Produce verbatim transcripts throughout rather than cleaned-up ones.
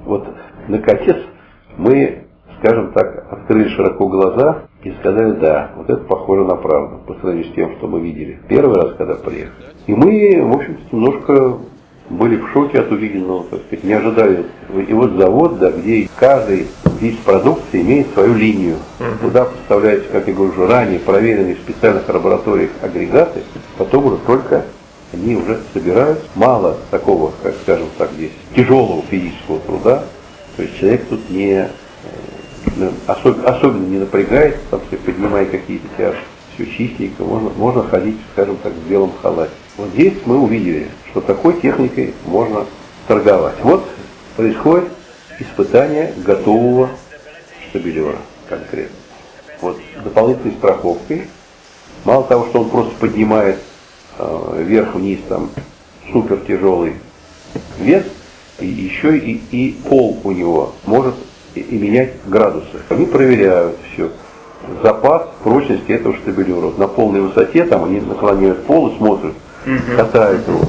Вот, наконец, мы, скажем так, открыли широко глаза и сказали, да, вот это похоже на правду, по сравнению с тем, что мы видели первый раз, когда приехали. И мы, в общем-то, немножко были в шоке от увиденного, так сказать, не ожидали. И вот завод, да, где каждый вид продукции имеет свою линию. Uh-huh. Туда поставляются, как я говорю, уже ранее проверенные в специальных лабораториях агрегаты, потом уже только они уже собирают. Мало такого, как скажем так, здесь тяжелого физического труда. То есть человек тут не особ, особенно не напрягается, там, поднимая какие-то тяжести, все чистенько, можно, можно ходить, скажем так, в белом халате. Вот здесь мы увидели, что такой техникой можно торговать. Вот происходит испытание готового штабелера конкретно. Вот с дополнительной страховкой. Мало того, что он просто поднимает э, вверх-вниз там супер тяжелый вес, и еще и, и пол у него может и, и менять градусы. Они проверяют все. Запас прочности этого штабелера. Вот на полной высоте там они наклоняют пол и смотрят, uh-huh. катают его.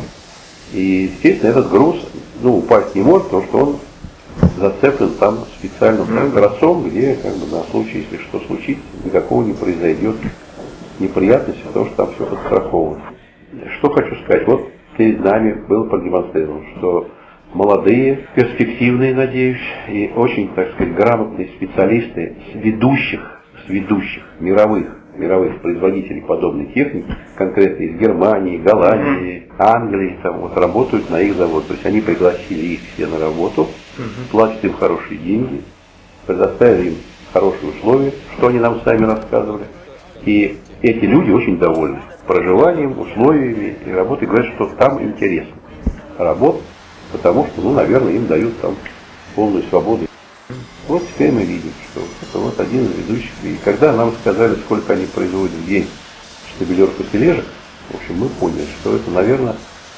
И, естественно, этот груз ну, упасть не может, потому что он зацеплен там специальным uh-huh. тросом, где как бы, на случай, если что случится, никакого не произойдет неприятности, потому что там все подстраховано. Что хочу сказать. Вот перед нами было продемонстрировано, что молодые, перспективные, надеюсь, и очень, так сказать, грамотные специалисты с ведущих, с ведущих мировых, мировых производителей подобной техники, конкретно из Германии, Голландии, Англии, там вот работают на их завод. То есть они пригласили их все на работу, платят им хорошие деньги, предоставили им хорошие условия, что они нам сами рассказывали. И эти люди очень довольны проживанием, условиями и работой, говорят, что там интересно работать, потому что, ну, наверное, им дают там полную свободу. Вот теперь мы видим, что это вот один из ведущих. И когда нам сказали, сколько они производят в день штабелеров и тележек, в общем, мы поняли, что это, наверное,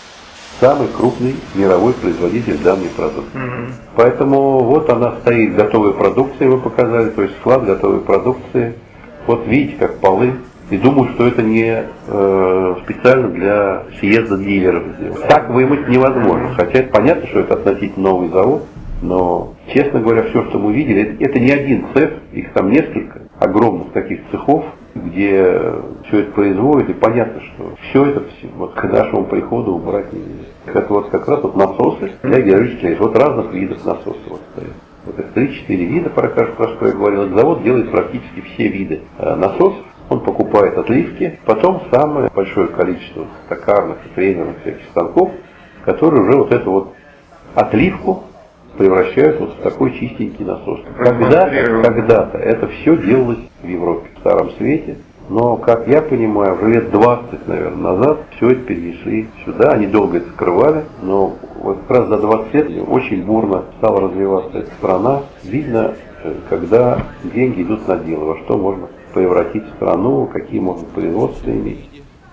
самый крупный мировой производитель данной продукции. Mm-hmm. Поэтому вот она стоит, готовая продукция, мы показали, то есть склад готовой продукции. Вот видите, как полы. И думаю, что это не э, специально для съезда дилеров сделано. Так вымыть невозможно. Хотя это понятно, что это относительно новый завод. Но, честно говоря, все, что мы видели, это, это не один цех, их там несколько огромных таких цехов, где все это производят, и понятно, что все это вот, к нашему приходу убрать нельзя. Это вот как раз вот насосы для гидравлических рельс. Вот разных видов насосов вот стоят. Вот их три-четыре вида, про что я говорил. Этот завод делает практически все виды э, насосов. Он покупает отливки, потом самое большое количество токарных и трейдерных всяких станков, которые уже вот эту вот отливку превращают вот в такой чистенький насос. Когда-то, когда-то это все делалось в Европе, в Старом Свете, но, как я понимаю, уже лет двадцать, наверное, назад все это перенесли сюда, они долго это скрывали, но вот как раз за двадцать лет очень бурно стала развиваться эта страна. Видно, когда деньги идут на дело, во что можно превратить страну, какие можно производства иметь.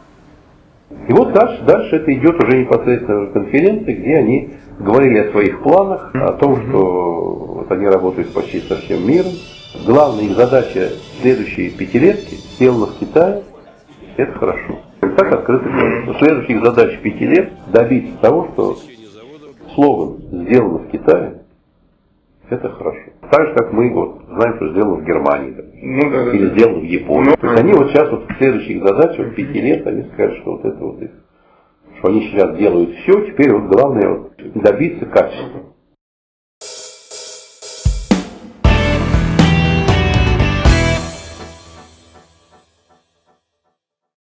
И вот дальше, дальше это идет уже непосредственно в конференции, где они говорили о своих планах, о том, что вот они работают почти со всем миром. Главная их задача следующие пятилетки сделана в Китае, это хорошо. Так открыто говорится. Следующих задач пяти лет добиться того, что слоган «сделано в Китае» это хорошо. Так же, как мы вот знаем, что сделано в Германии, так, ну, да, или да. сделано в Японии. Ну, То есть они вот сейчас вот в следующих задачах, вот пяти лет, они скажут, что вот это вот их, что они сейчас делают все, теперь вот главное вот добиться качества.